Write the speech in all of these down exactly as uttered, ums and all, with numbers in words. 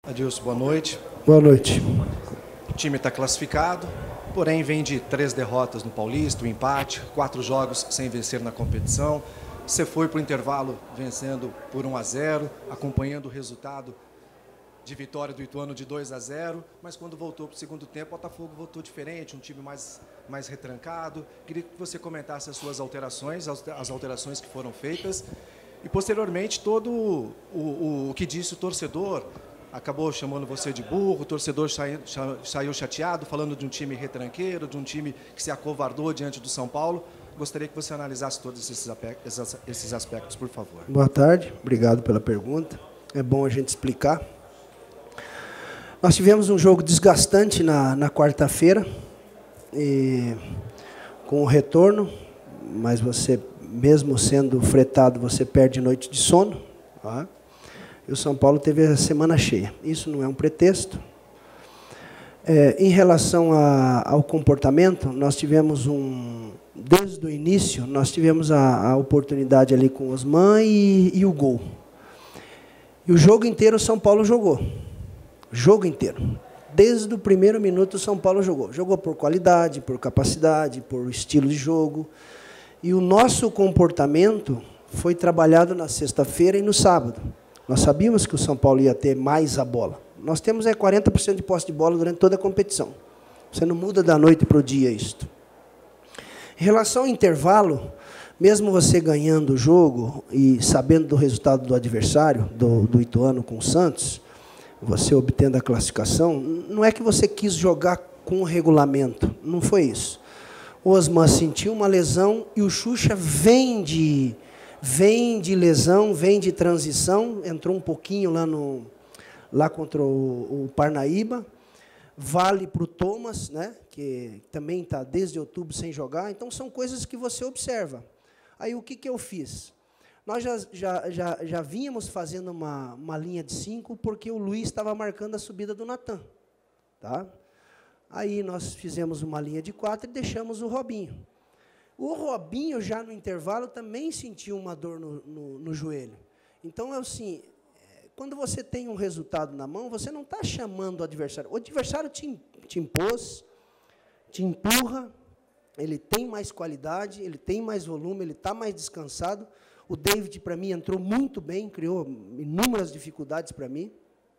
Adilson, boa noite. Boa noite. O time está classificado, porém vem de três derrotas no Paulista, um empate, quatro jogos sem vencer na competição. Você foi para o intervalo vencendo por um a zero, acompanhando o resultado de vitória do Ituano de dois a zero, mas quando voltou para o segundo tempo, o Botafogo voltou diferente, um time mais, mais retrancado. Queria que você comentasse as suas alterações, as, as alterações que foram feitas, e posteriormente todo o, o, o que disse o torcedor. Acabou chamando você de burro, o torcedor saiu, saiu chateado, falando de um time retranqueiro, de um time que se acovardou diante do São Paulo. Gostaria que você analisasse todos esses aspectos, esses aspectos, por favor. Boa tarde, obrigado pela pergunta. É bom a gente explicar. Nós tivemos um jogo desgastante na, na quarta-feira, com o retorno, mas você, mesmo sendo fretado, você perde noite de sono, tá? E o São Paulo teve a semana cheia. Isso não é um pretexto. É, em relação a, ao comportamento, nós tivemos um... Desde o início, nós tivemos a, a oportunidade ali com o Osman e, e o gol. E o jogo inteiro o São Paulo jogou. O jogo inteiro. Desde o primeiro minuto o São Paulo jogou. Jogou por qualidade, por capacidade, por estilo de jogo. E o nosso comportamento foi trabalhado na sexta-feira e no sábado. Nós sabíamos que o São Paulo ia ter mais a bola. Nós temos é, quarenta por cento de posse de bola durante toda a competição. Você não muda da noite para o dia isto. Em relação ao intervalo, mesmo você ganhando o jogo e sabendo do resultado do adversário, do, do Ituano com o Santos, você obtendo a classificação, não é que você quis jogar com o regulamento, não foi isso. O Osman sentiu uma lesão e o Xuxa vem de... Vem de lesão, vem de transição, entrou um pouquinho lá, no, lá contra o, o Parnaíba, vale para o Thomas, né, que também está desde outubro sem jogar, então são coisas que você observa. Aí o que, que eu fiz? Nós já, já, já, já vínhamos fazendo uma, uma linha de cinco, porque o Luiz estava marcando a subida do Natan. Tá? Aí nós fizemos uma linha de quatro e deixamos o Robinho. O Robinho, já no intervalo, também sentiu uma dor no, no, no joelho. Então, é assim, quando você tem um resultado na mão, você não está chamando o adversário. O adversário te, te impôs, te empurra, ele tem mais qualidade, ele tem mais volume, ele está mais descansado. O David, para mim, entrou muito bem, criou inúmeras dificuldades para mim.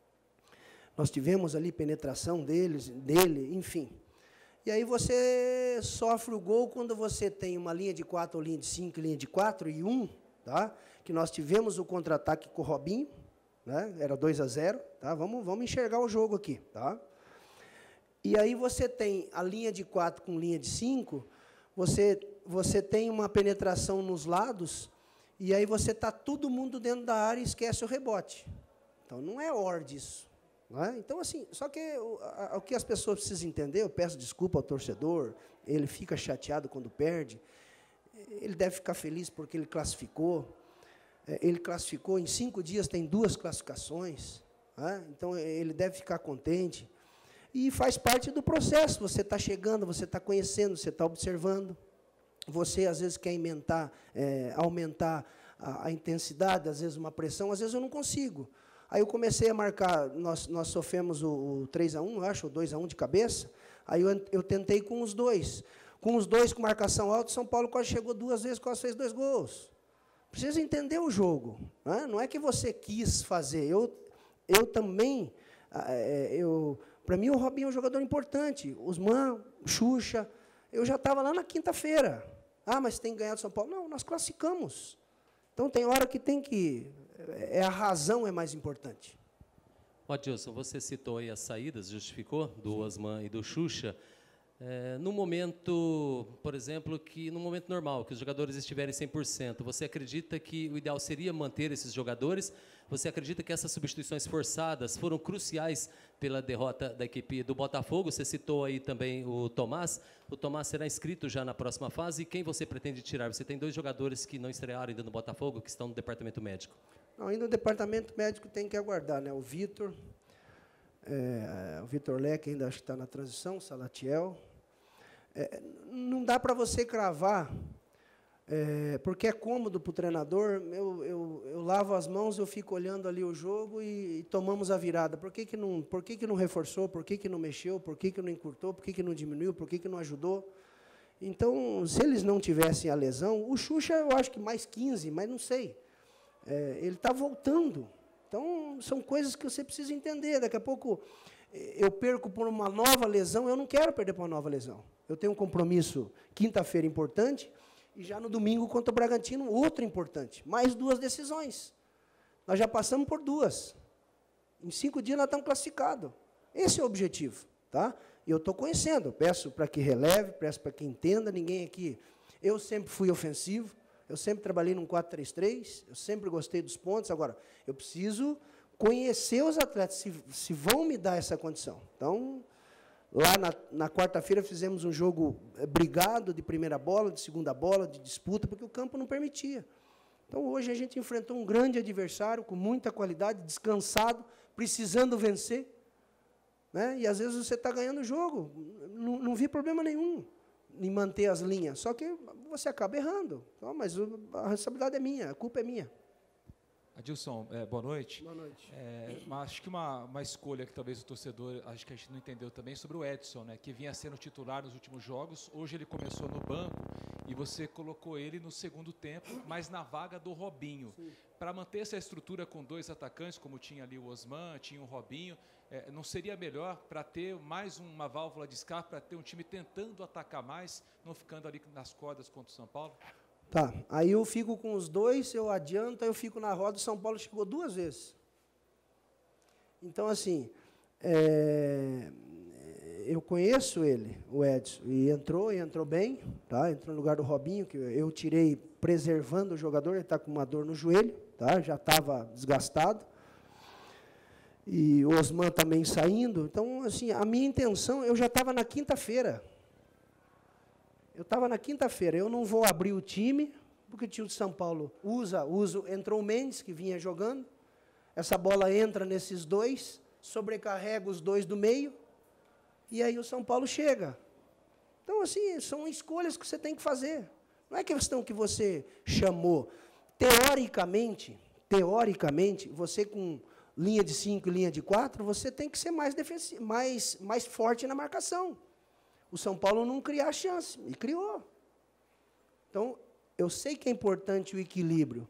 Nós tivemos ali penetração deles, dele, enfim. E aí você sofre o gol quando você tem uma linha de quatro, ou linha de cinco, linha de quatro e um, tá? Que nós tivemos o contra-ataque com o Robinho, né? Era dois a zero, tá? Vamos, vamos enxergar o jogo aqui, tá? E aí você tem a linha de quatro com linha de cinco, você, você tem uma penetração nos lados, e aí você está todo mundo dentro da área e esquece o rebote. Então, não é ordem isso. Não é? Então, assim, só que o, a, o que as pessoas precisam entender, eu peço desculpa ao torcedor, ele fica chateado quando perde, ele deve ficar feliz porque ele classificou, ele classificou, em cinco dias tem duas classificações, né? Então ele deve ficar contente, e faz parte do processo, você está chegando, você está conhecendo, você está observando, você às vezes quer aumentar, é, aumentar a, a intensidade, às vezes uma pressão, às vezes eu não consigo. Aí eu comecei a marcar, nós, nós sofremos o, o três a um, eu acho, o dois a um de cabeça, aí eu, eu tentei com os dois. Com os dois, com marcação alta, São Paulo quase chegou duas vezes, quase fez dois gols. Precisa entender o jogo, né? Não é que você quis fazer. Eu, eu também, é, eu, para mim o Robinho é um jogador importante, Osman, Xuxa, eu já estava lá na quinta-feira. Ah, mas tem que ganhar do São Paulo. Não, nós classificamos. Então tem hora que tem que... É, a razão é mais importante. Ó, Adilson, você citou aí as saídas, justificou, do Osman e do Xuxa. É, no momento, por exemplo, que no momento normal, que os jogadores estiverem cem por cento, você acredita que o ideal seria manter esses jogadores? Você acredita que essas substituições forçadas foram cruciais pela derrota da equipe do Botafogo? Você citou aí também o Tomás. O Tomás será inscrito já na próxima fase. E quem você pretende tirar? Você tem dois jogadores que não estrearam ainda no Botafogo, que estão no departamento médico. Não, ainda o departamento médico tem que aguardar, né? O Vitor, é, o Vitor Leque ainda acho que está na transição, o Salatiel. É, não dá para você cravar É, porque é cômodo para o treinador, eu, eu, eu lavo as mãos, eu fico olhando ali o jogo e, e tomamos a virada. Por que, que, não, por que, que não reforçou? Por que, que não mexeu? Por que, que não encurtou? Por que, que não diminuiu? Por que, que não ajudou? Então, se eles não tivessem a lesão, o Xuxa eu acho que mais quinze, mas não sei. É, ele está voltando. Então, são coisas que você precisa entender. Daqui a pouco eu perco por uma nova lesão, eu não quero perder por uma nova lesão. Eu tenho um compromisso quinta-feira importante, e já no domingo contra o Bragantino, outro importante. Mais duas decisões. Nós já passamos por duas. Em cinco dias nós estamos classificados. Esse é o objetivo. Tá? E eu estou conhecendo. Peço para que releve, peço para que entenda. Ninguém aqui... Eu sempre fui ofensivo. Eu sempre trabalhei num quatro três três. Eu sempre gostei dos pontos. Agora, eu preciso conhecer os atletas, se, se vão me dar essa condição. Então... Lá na, na quarta-feira fizemos um jogo brigado de primeira bola, de segunda bola, de disputa, porque o campo não permitia. Então, hoje a gente enfrentou um grande adversário, com muita qualidade, descansado, precisando vencer. Né? E, às vezes, você está ganhando o jogo. Não, não vi problema nenhum em manter as linhas. Só que você acaba errando. Então, mas a responsabilidade é minha, a culpa é minha. Adilson, é, boa noite. Boa noite. É, acho que uma, uma escolha que talvez o torcedor, acho que a gente não entendeu também, sobre o Edson, né, que vinha sendo titular nos últimos jogos. Hoje ele começou no banco e você colocou ele no segundo tempo, mas na vaga do Robinho. Para manter essa estrutura com dois atacantes, como tinha ali o Osman, tinha o Robinho, é, não seria melhor para ter mais uma válvula de escape, para ter um time tentando atacar mais, não ficando ali nas cordas contra o São Paulo? Tá, aí eu fico com os dois, eu adianto, aí eu fico na roda, o São Paulo chegou duas vezes. Então, assim, é, eu conheço ele, o Edson, e entrou, e entrou bem, tá? Entrou no lugar do Robinho, que eu tirei preservando o jogador, ele está com uma dor no joelho, tá? Já estava desgastado. E o Osman também saindo. Então, assim, a minha intenção, eu já estava na quinta-feira. Eu estava na quinta-feira, eu não vou abrir o time, porque o time de São Paulo usa, usa, entrou o Mendes, que vinha jogando, essa bola entra nesses dois, sobrecarrega os dois do meio, e aí o São Paulo chega. Então, assim, são escolhas que você tem que fazer. Não é questão que você chamou. Teoricamente, teoricamente, você com linha de cinco e linha de quatro, você tem que ser mais, defensivo, mais, mais forte na marcação. O São Paulo não criar chance, e criou. Então, eu sei que é importante o equilíbrio.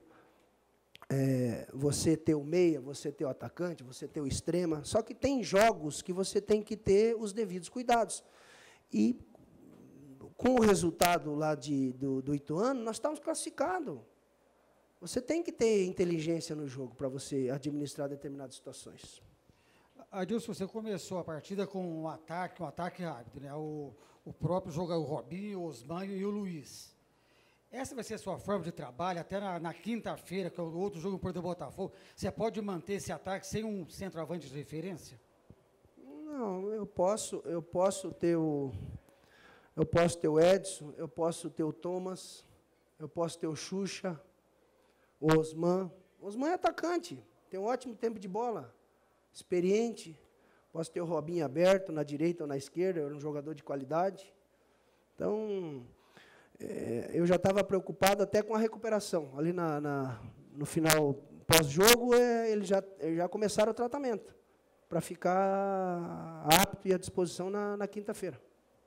É, você ter o meia, você ter o atacante, você ter o extrema, só que tem jogos que você tem que ter os devidos cuidados. E, com o resultado lá de, do, do Ituano, nós estamos classificados. Você tem que ter inteligência no jogo para você administrar determinadas situações. Adilson, você começou a partida com um ataque, um ataque rápido, né? O, o próprio jogador, o Robinho, o Osman e o Luiz. Essa vai ser a sua forma de trabalho, até na, na quinta-feira, que é o outro jogo por do Botafogo. Você pode manter esse ataque sem um centroavante de referência? Não, eu posso, eu posso ter o, eu posso ter o Edson, eu posso ter o Thomas, eu posso ter o Xuxa, o Osman. O Osman é atacante, tem um ótimo tempo de bola. Experiente, posso ter o Robinho aberto na direita ou na esquerda, era um jogador de qualidade. Então, é, eu já estava preocupado até com a recuperação. Ali na, na, no final, pós-jogo, é, eles, já, eles já começaram o tratamento, para ficar apto e à disposição na, na quinta-feira.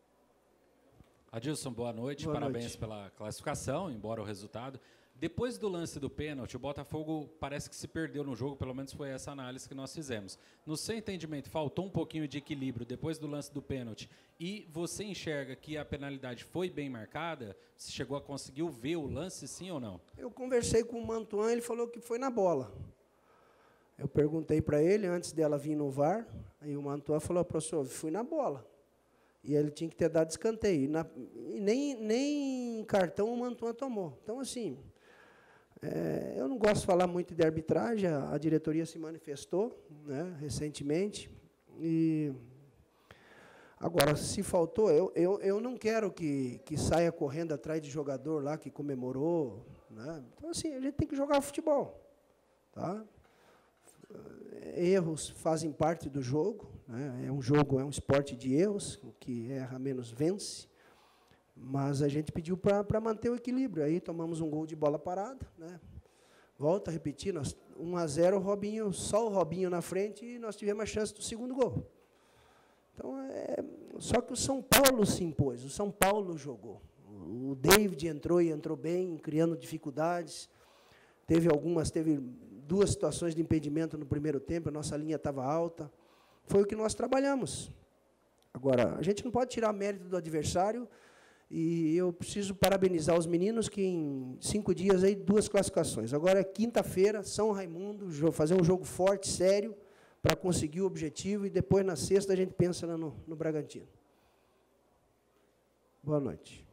Adilson, boa noite, boa parabéns noite. pela classificação, embora o resultado. Depois do lance do pênalti, o Botafogo parece que se perdeu no jogo, pelo menos foi essa análise que nós fizemos. No seu entendimento, faltou um pouquinho de equilíbrio depois do lance do pênalti, e você enxerga que a penalidade foi bem marcada? Você chegou a conseguir ver o lance, sim ou não? Eu conversei com o Mantuan, ele falou que foi na bola. Eu perguntei para ele, antes dela vir no V A R, aí o Mantuan falou, professor, fui na bola. E ele tinha que ter dado escanteio. E, na, e nem, nem cartão o Mantuan tomou. Então, assim, é, eu não gosto de falar muito de arbitragem, a, a diretoria se manifestou, né, recentemente. E agora, se faltou, eu, eu, eu não quero que, que saia correndo atrás de jogador lá que comemorou. Né? Então, assim, a gente tem que jogar futebol. Tá? Erros fazem parte do jogo, né? É um jogo, é um esporte de erros, o que erra menos vence. Mas a gente pediu para manter o equilíbrio. Aí tomamos um gol de bola parada, né? Volto a repetir, nós, um a zero, o Robinho, só o Robinho na frente, e nós tivemos a chance do segundo gol. Então, é, só que o São Paulo se impôs, o São Paulo jogou. O David entrou e entrou bem, criando dificuldades. Teve algumas, teve duas situações de impedimento no primeiro tempo, a nossa linha estava alta. Foi o que nós trabalhamos. Agora, a gente não pode tirar mérito do adversário, e eu preciso parabenizar os meninos que em cinco dias, aí, duas classificações. Agora é quinta-feira, São Raimundo, fazer um jogo forte, sério, para conseguir o objetivo, e depois, na sexta, a gente pensa no, no Bragantino. Boa noite.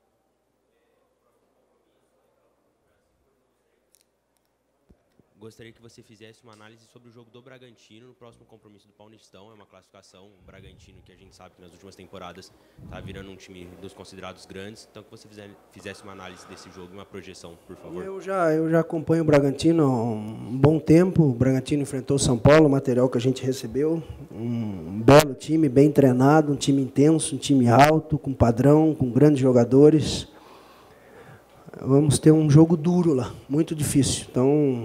Gostaria que você fizesse uma análise sobre o jogo do Bragantino no próximo compromisso do Paulistão. É uma classificação, o Bragantino, que a gente sabe que nas últimas temporadas está virando um time dos considerados grandes. Então, que você fizesse uma análise desse jogo e uma projeção, por favor. Eu já, eu já acompanho o Bragantino há um bom tempo. O Bragantino enfrentou o São Paulo, o material que a gente recebeu. Um belo time, bem treinado, um time intenso, um time alto, com padrão, com grandes jogadores. Vamos ter um jogo duro lá, muito difícil. Então,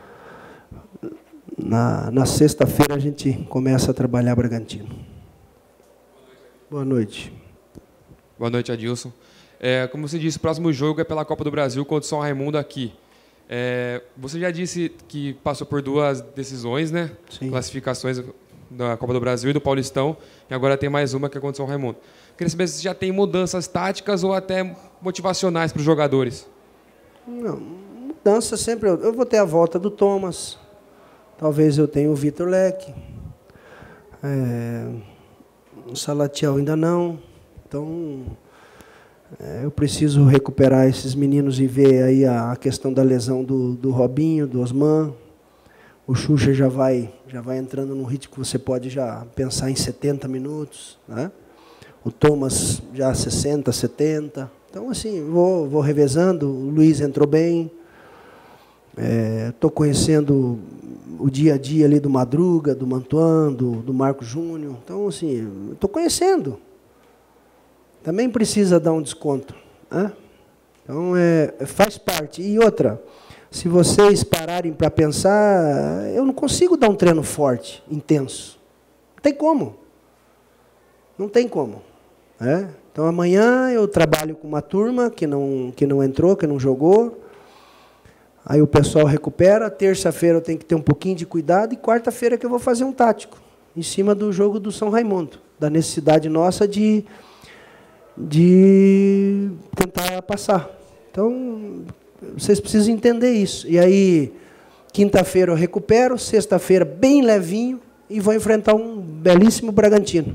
Na, na sexta-feira a gente começa a trabalhar Bragantino. Boa noite. Boa noite, Adilson. É, como você disse, o próximo jogo é pela Copa do Brasil contra o São Raimundo aqui. É, você já disse que passou por duas decisões, né? Sim. Classificações da Copa do Brasil e do Paulistão, e agora tem mais uma que é contra o São Raimundo. Queria saber se já tem mudanças táticas ou até motivacionais para os jogadores. Não, mudança sempre. Eu, eu vou ter a volta do Thomas. Talvez eu tenha o Vitor Leque. É, o Salatiel ainda não. Então, é, eu preciso recuperar esses meninos e ver aí a, a questão da lesão do, do Robinho, do Osman. O Xuxa já vai, já vai entrando num ritmo que você pode já pensar em setenta minutos, né? O Thomas já sessenta, setenta. Então, assim, vou, vou revezando. O Luiz entrou bem. Estou é, conhecendo o dia a dia ali do Madruga, do Mantuan, do, do Marco Júnior. Então, assim, estou conhecendo. Também precisa dar um desconto, né? Então, é, faz parte. E outra, se vocês pararem para pensar, eu não consigo dar um treino forte, intenso. Não tem como. Não tem como. Né? Então, amanhã eu trabalho com uma turma que não, que não entrou, que não jogou. Aí o pessoal recupera, terça-feira eu tenho que ter um pouquinho de cuidado, e quarta-feira que eu vou fazer um tático, em cima do jogo do São Raimundo, da necessidade nossa de, de tentar passar. Então, vocês precisam entender isso. E aí, quinta-feira eu recupero, sexta-feira bem levinho, e vou enfrentar um belíssimo Bragantino.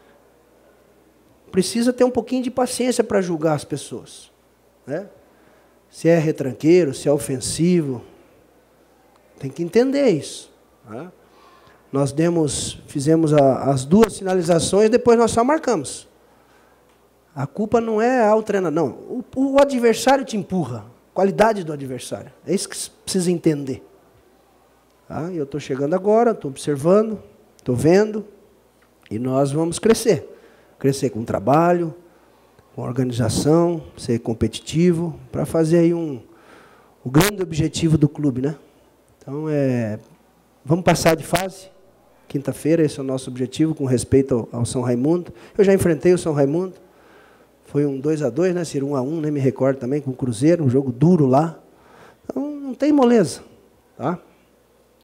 Precisa ter um pouquinho de paciência para julgar as pessoas, né? Se é retranqueiro, se é ofensivo, tem que entender isso. Né? Nós demos, fizemos a, as duas sinalizações, depois nós só marcamos. A culpa não é ao treinador, não. O, o adversário te empurra, qualidade do adversário. É isso que você precisa entender. Tá? Eu estou chegando agora, estou observando, estou vendo, e nós vamos crescer. Crescer com trabalho, com organização, ser competitivo, para fazer aí um, o grande objetivo do clube, né? Então, é, vamos passar de fase, quinta-feira, esse é o nosso objetivo, com respeito ao, ao São Raimundo. Eu já enfrentei o São Raimundo, foi um dois a dois, né, Ciro? um a um, nem me recordo também, com o Cruzeiro, um jogo duro lá. Então, não tem moleza, tá?